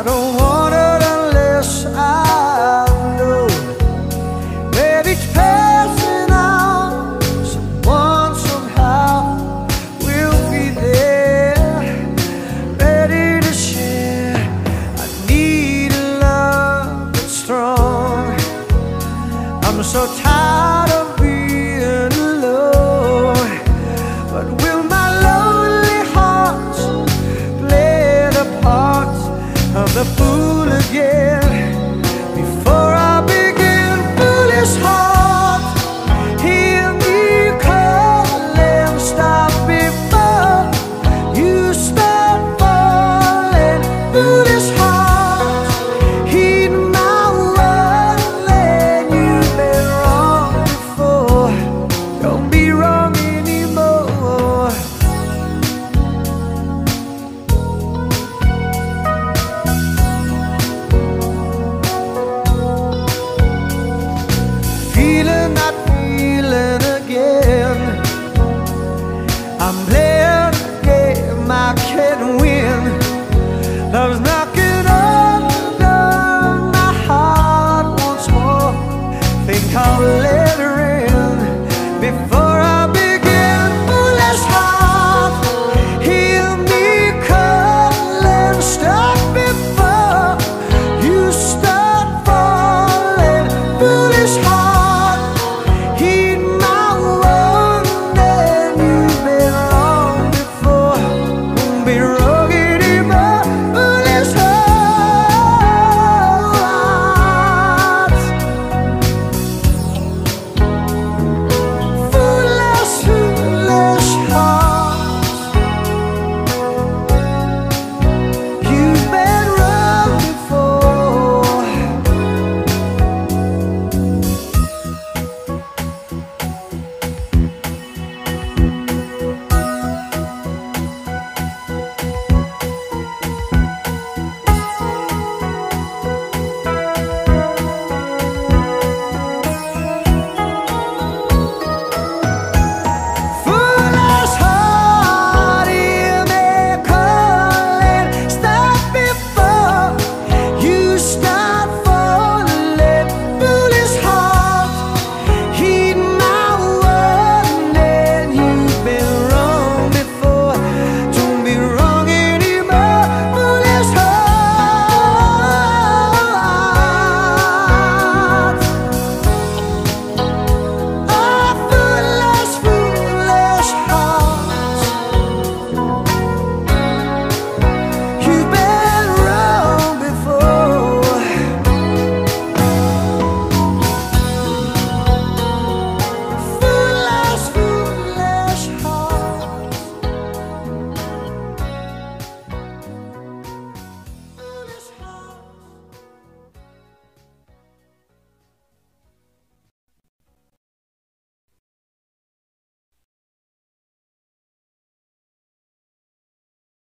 don't want it unless I know that each passing hour, someone somehow will be there, ready to share. I need a love that's strong. I'm so tired of being alone. But will my lonely heart play the part of the fool again?